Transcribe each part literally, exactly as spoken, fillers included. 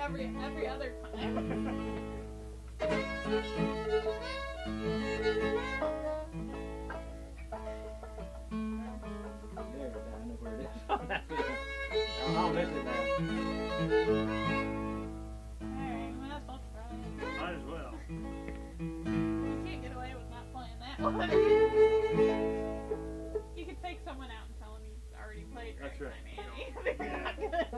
every every other time. There, I know where it is. I'll miss it now. Alright, might as well try. Might as well. You can't get away with not playing that one. You could take someone out and tell them you already played. That's right. They're not good.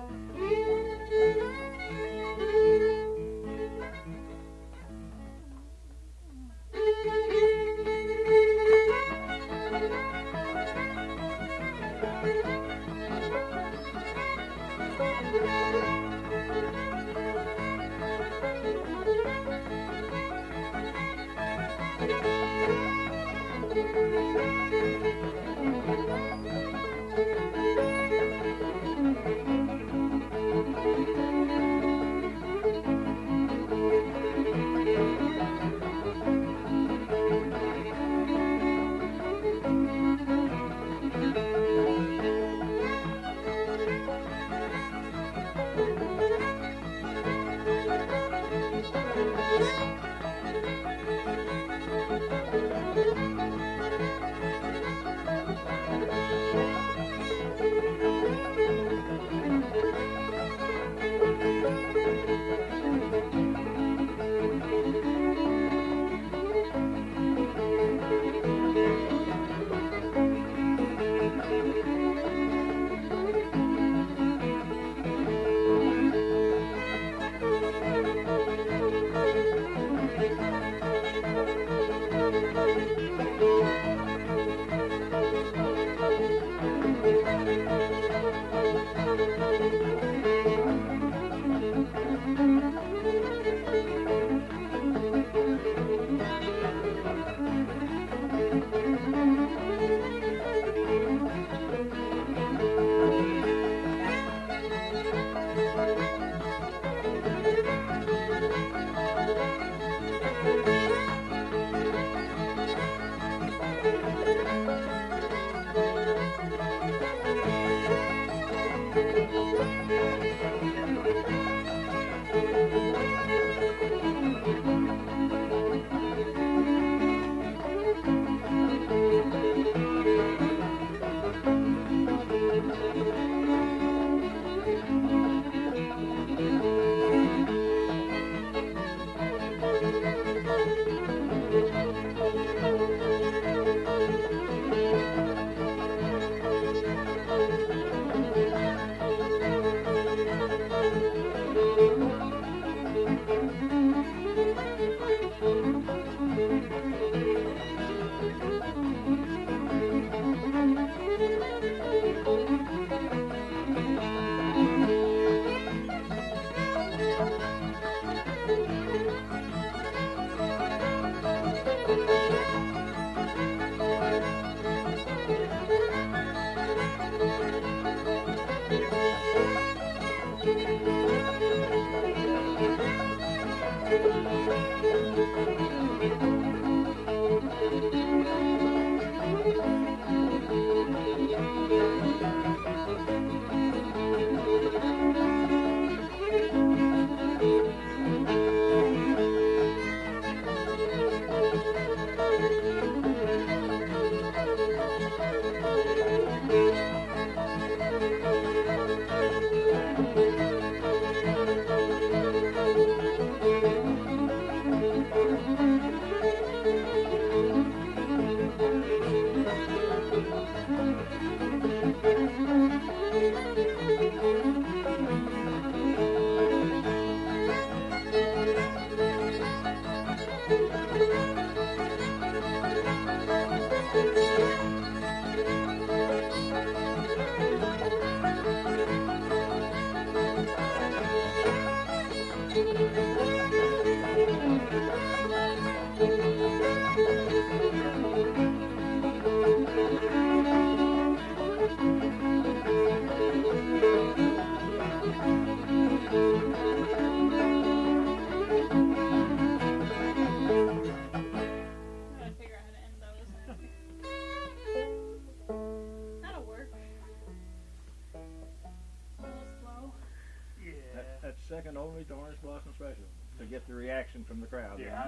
an Old Orange Blossom Special to get the reaction from the crowd. Yeah.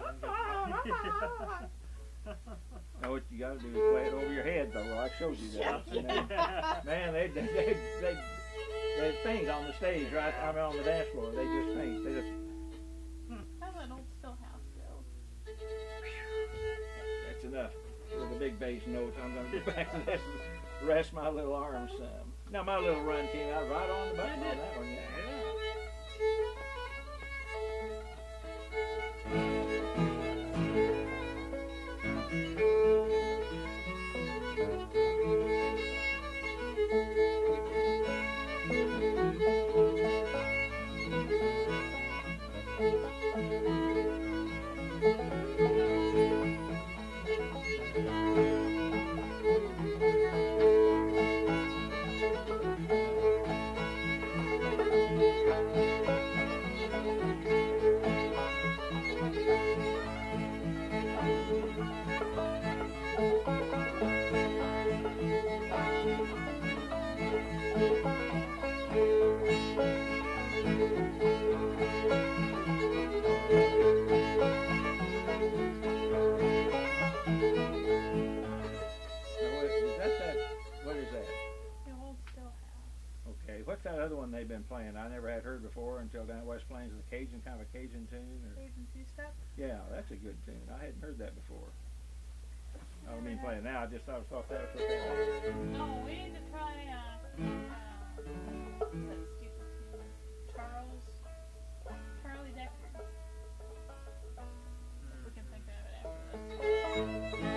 Now what you got to do is play it over your head, though. Well, I showed you that. You know, man, they they they they, they faint on the stage, right? I mean, on the dance floor. They just faint. They just. How's that old Stillhouse go? That's enough for the big bass notes. I'm going to go back to this and rest my little arms some. Now my little run came out right on the button on that one. Yeah. What's that other one they've been playing? I never had heard before until down at West Plains, the Cajun, kind of a Cajun tune. Or, Cajun two-step? Yeah, that's a good tune. I hadn't heard that before. I don't mean playing now. I just thought, thought that was okay. No, we need to try, uh, uh, what's that stupid tune? Charles, Charlie Decker. If we can think of it after this.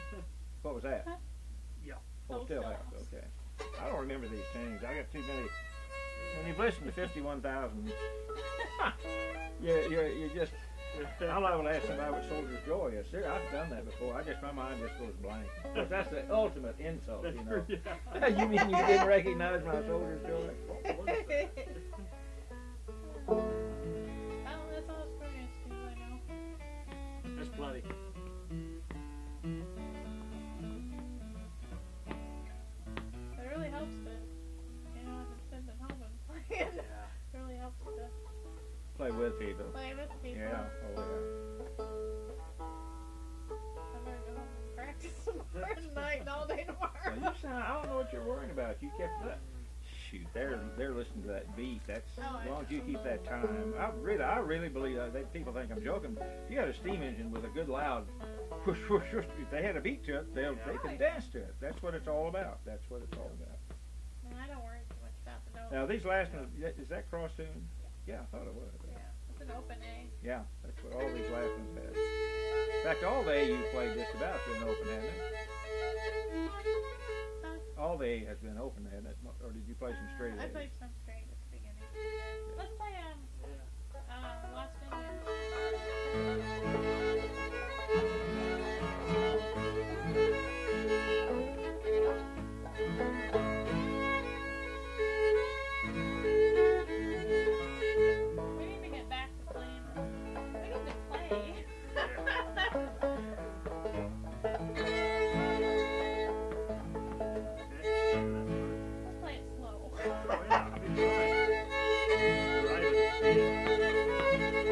What was that? Yeah. Oh, Stillhouse, okay. I don't remember these tunes. I got too many When you've listened to fifty-one thousand, you you you just. I'm liable to ask somebody what Soldier's Joy is. Seriously, I've done that before. I just my mind just goes blank. But that's the ultimate insult, you know. Yeah. You mean you didn't recognize my Soldier's Joy? Oh, that's all it's going to, I know. There's plenty. It really helps to, you know, if it's been at home and playing. It really helps to Play with people. play with people. Yeah, oh yeah. I'm going to go home and practice some more tonight and all day tomorrow. Well, you sound, I don't know what you're worrying about. You kept that. Shoot, they're they're listening to that beat. That's Oh, as long as you keep that time. I really, I really believe that. They, people think I'm joking. If you had a steam engine with a good loud, whoosh, whoosh, whoosh, if they had a beat to it, they'll they can dance to it. That's what it's all about. That's what it's all about. And I don't worry too much about the notes. Now these last ones, is that cross tune? Yeah, I thought it was. Yeah, it's an open A. Yeah, that's what all these last ones had. In fact, all the A you played just about has been open, hasn't it? Huh? All the A has been open, hasn't it? Or did you play some straight I A's? played some straight at the beginning. Let's play um, uh, Lost Vineyard. We need to get back to playing. We need to play. Let's play it slow. Oh yeah, I'll be fine. Driving the speed.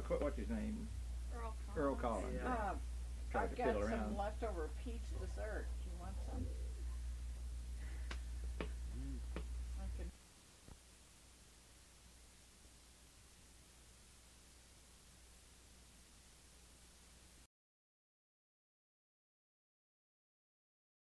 Qu- what's his name? Earl Collins. Earl Collins. Yeah. Uh, Tried I've to got fiddle some around. leftover peach dessert. Do you want some?